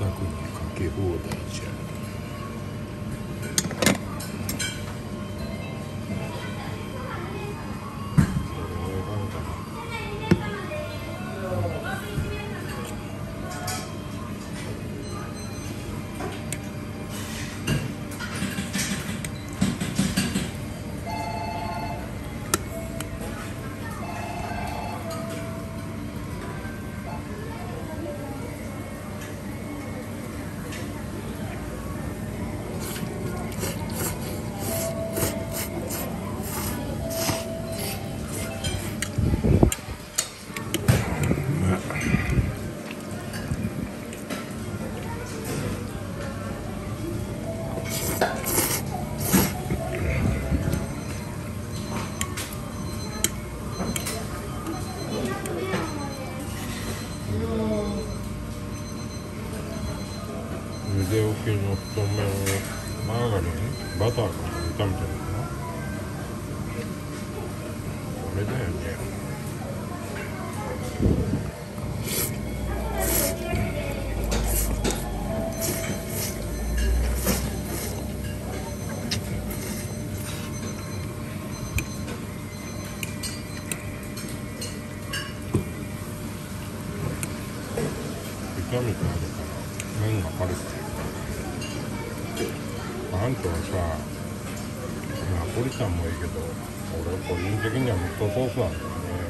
楽にかけ放題じゃ。茹で置きの太麺をマーガリン、バターから炒めてるのかな。これだよね。炒めてあるから麺が軽くて、あんとはさ、ナポリタンもいいけど、俺個人的にはミートソースなんだよね。